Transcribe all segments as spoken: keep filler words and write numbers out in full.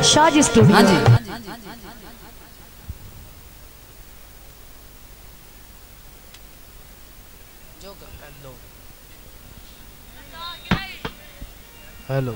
Shahaji studio. हाँ जी hello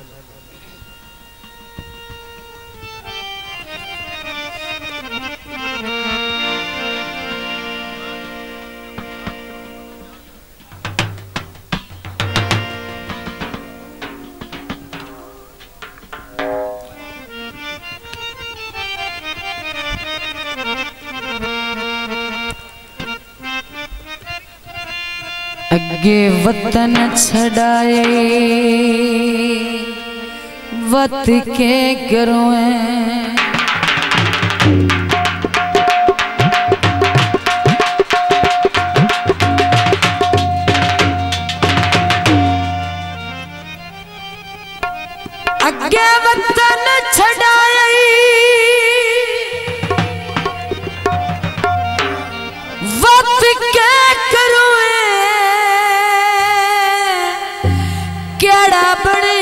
अगे वतन छड़ाए वत के घरों अगे वतन छड़ाए वत के घरों केड़ा बने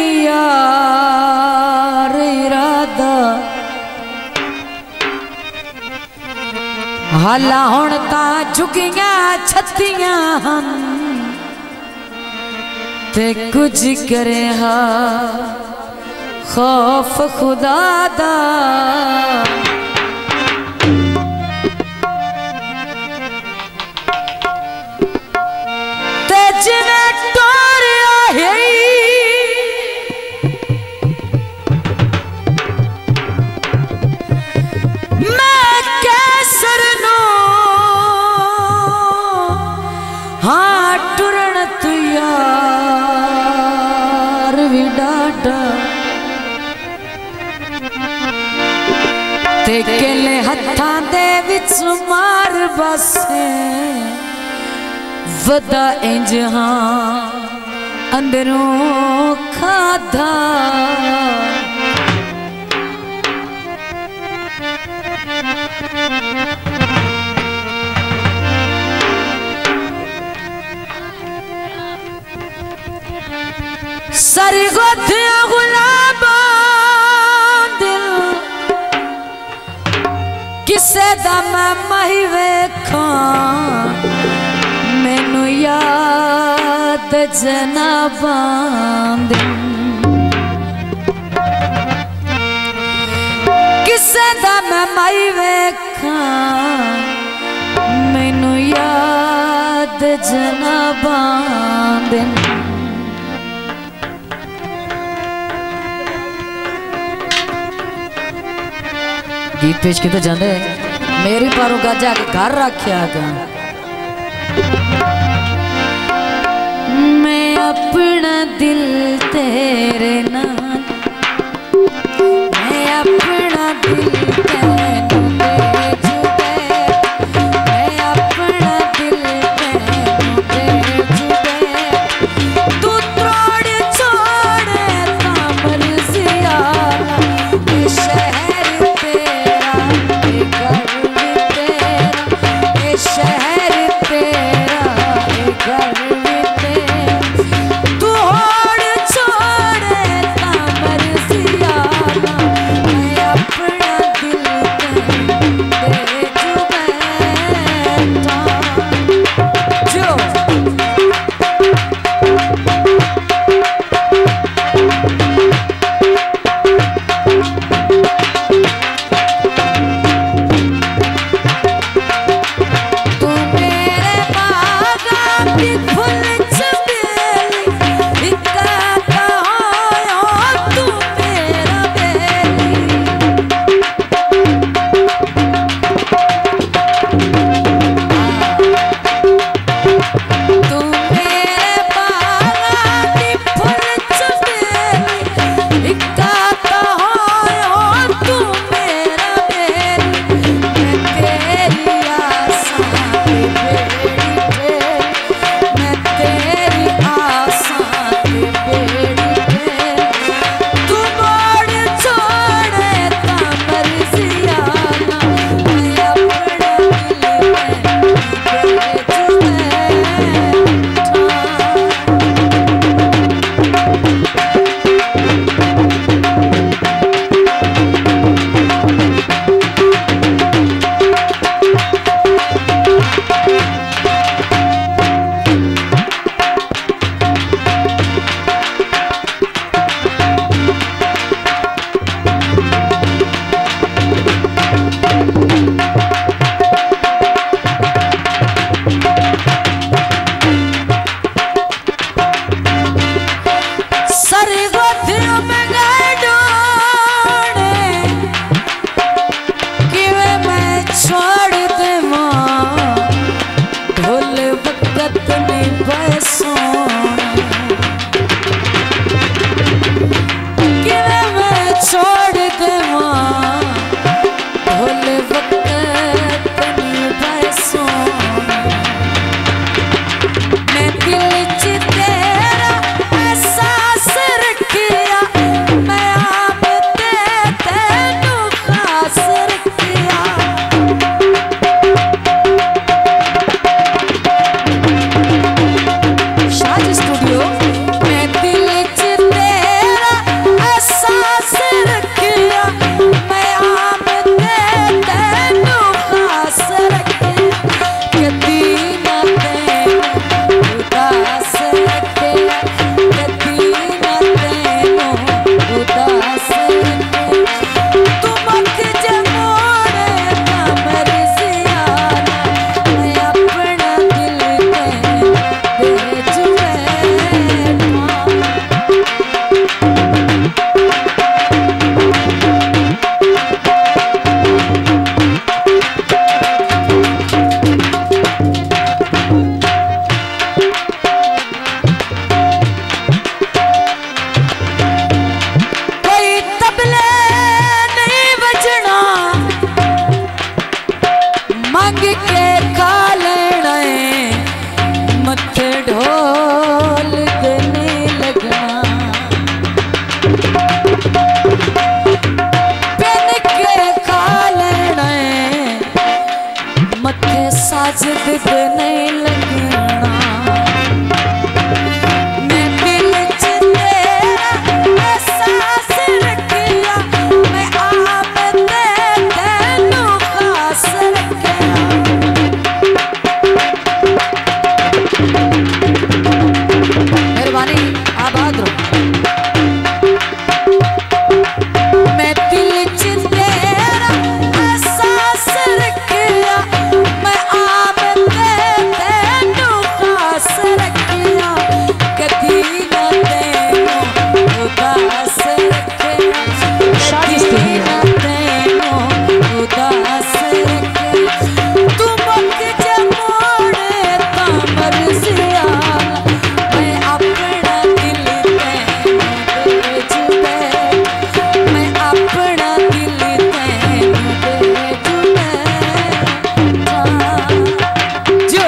यार इरादा हाला हुण तां झुकियां छत्तियां हम ते कुछ करे हा खौफ खुदा दा ते जिन्हें मैं कैसर नो हाँ टुरण तू यार भी डाटा ते केले हत्थां दे विच मार बसे वदा इंज हाँ अंदरों खाधा सरगोथिया गुलाबा दिल किसे दा मैं मही वेखां मैनू याद जनाबां दिल किसे दा मैं मही वेखां मैनू याद जनाबां दिल गीत पेश किते जांदे मेरी पारों गाजा के घर रखिया गा मैं अपना दिल तेरे नाल मैं अपना दिल तेरे तू होड़ छोड़े ता जिद नहीं लगना मैं दिल च तेरा एहसास रखिया मैं आप ते तेनू खास रखिया मेहरबानी आबाद रहो मैं दिल च तेरा एहसास रखिया मैं आप ते तेनू खास रखिया कदी ना तेनू उदास रखिया कदी ना तेनू उदास रखिया तू मुक जा मोड़े ता मरसिया मैं अपना दिल तेनू दे जुबे मैं अपना दिल तेनू दे जुबे जो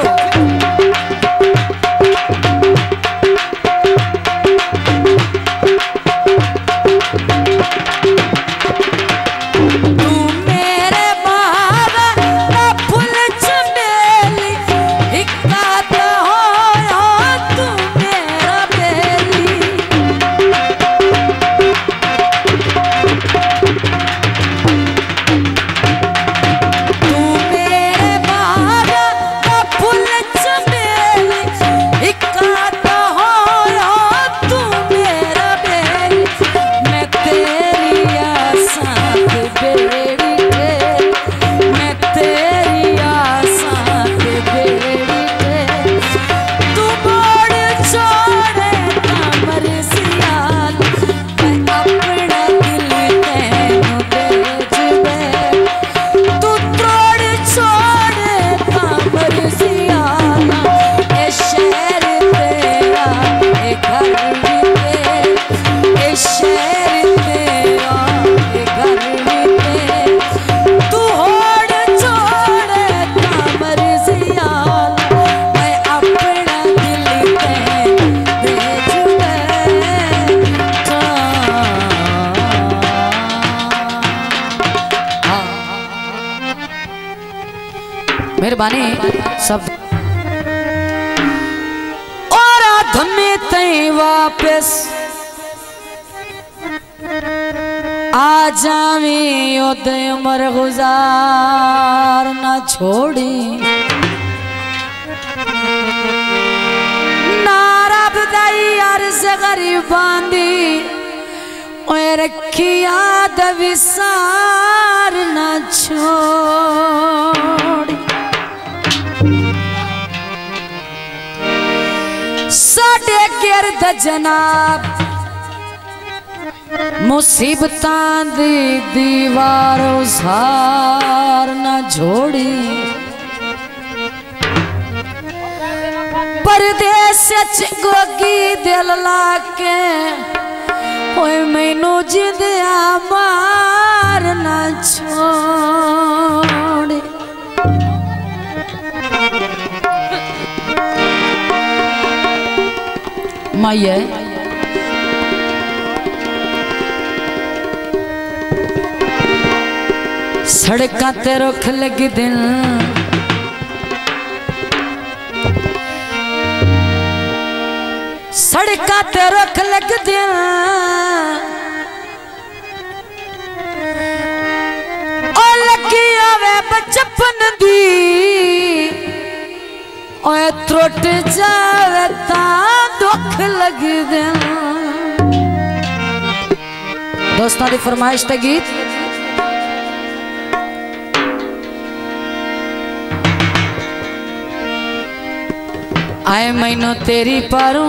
तू मेरे बाबा ना फुल चमेली हिक्का तो होया तू मेरा बेली तू मेरे बाबा ना फुल चमेली हिक्का तो होया तू मेरा बेली मैं तेरी आसां ते बेड़ी ते मैं तेरी आसां ते बेड़ी ते तू मोड़ छोड़े ता मरसिया मैं अपना दिल तेनू दे जुबे तू त्रोड़ छोड़े ता मरसिया ए शहर तेरा ए घर भी तेरा ए शहर तेरा ए घर भी तेरा तू होड़ छोड़े ता मरसिया मैं अपना दिल तेनू दे जुबे मेहरबानी सब और धमे तई वापस आ जावी ओदे उमर गुजार ना छोड़ी नारा बदाई अर्ज गरीबां दी ओए रखिया दविसार ना छोड़ी साडे गिरद जनाब मुसीबतां दी दीवार उसार ना जोड़ी परदेस च गोगी दिल लाके ओए मैनू जिंदया मार ना छोड़ी माये सड़कां ते रुख लगी दिन सड़कां ते रुख लगी दिन ओ लगी आवे बचपन दी ओए त्रुट जावे ता दुख लगी दिन दोस्तां दी फरमाइश ते गीत आए मैनू तेरी पारूं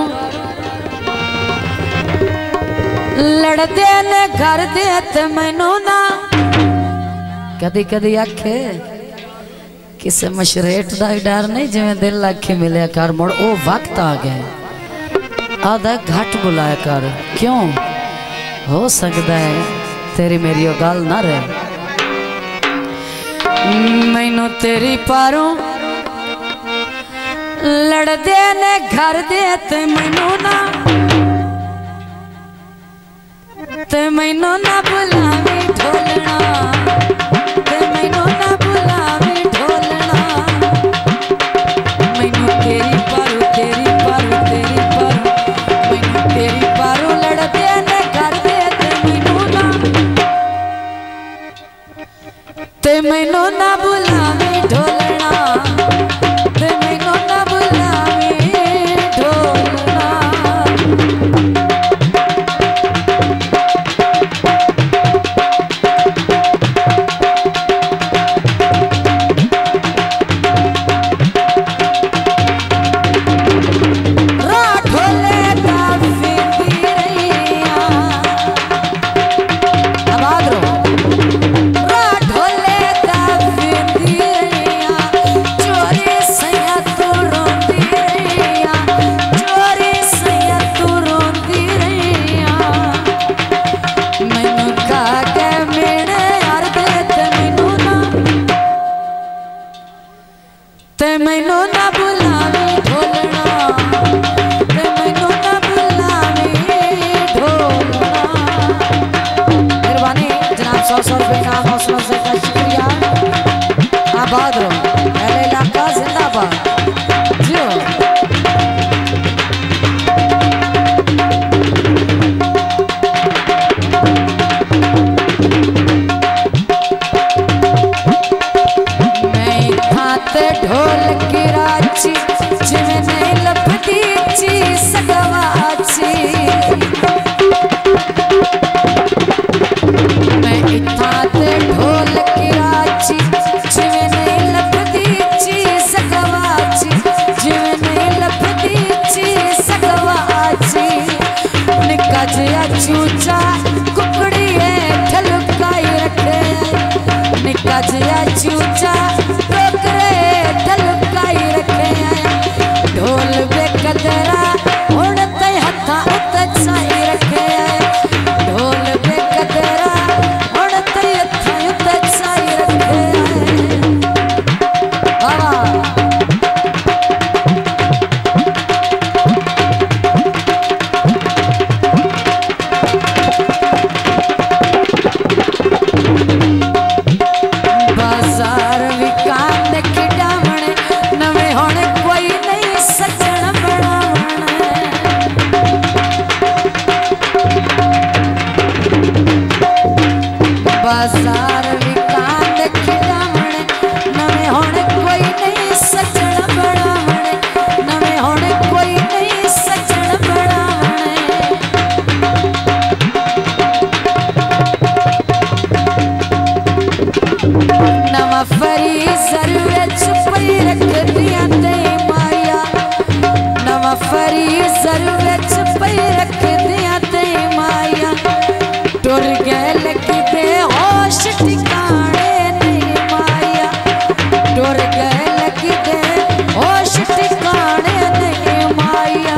लड़दे ने घर दे ते मैनू ना कदी कदी आखे किसे मशरेट दा डर नहीं जिवें दिल आखे मिले कर मुड़ ओ वक्त आ गया आधा घट बुलाया कर क्यों हो सकता है तेरी मेरी ओ गल ना रहे मैनू तेरी पारूं लड़दे ने घर दे ते मैनू ना ते मैनू ना बुलावी ढोलना ते मैनू ना बुलावी ढोलना ते मैनू ना बुलावी ढोलना, ते मैनू ना बुलावी ढोलना। ते मैनू ना बुलावी ढोलना, ते मैनू ना बुलावी ढोलना। मेहरबानी जनाब, सौ सौ रुपये का हौसला से का शुक्रिया। आबाद रहो, पहले इलाका जिंदाबाद जियो। ढोल की राची जिमें नहीं लपटी ची सगवाची, मैं इतना ते ढोल की राची जिमें नहीं लपटी ची सगवाची, जिमें नहीं लपटी ची सगवाची। निका जिया चूचा कुकड़ी है ठलुकाई रखे, निका जिया चूचा ढोल बेकदरा उड़ते हथा उत छाई रखे, ढोल बेकदरा उड़ते हथा उत छाई रखे। बाबा बाजार विकान की डामण नवे होने कोई नहीं सजन बनावण। बाजार विकान की डामण नवे होने कोई नहीं सजन बनावण, नवे होने कोई नहीं सजन बनावण। नवा फरीजर विच पई रख दिया ते माया, नवा फरीजर विच पई रख दिया ते माया। टुर गए लगी बेहोश ठिकाने नहीं माया, टुर गए लगी बेहोश ठिकाने नहीं माया।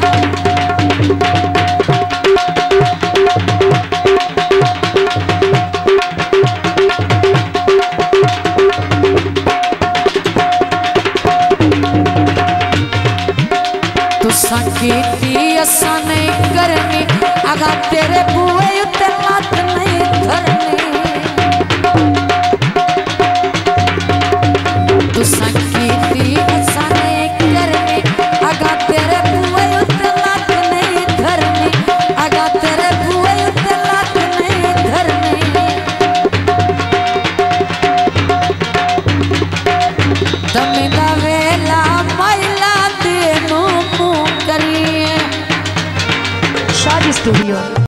तुसा कीती असा नहीं करनी, अगा तेरे बुए उत्ते लत नहीं धरनी। तुसा कीती असा नहीं करनी, अगा तेरे बुए उत्ते लत नहीं धरनी, अगा तेरे बुए उत्ते लत नहीं धरनी। तमें दा वेला मैला देनू मुँह करिए। शादी स्टूडियो।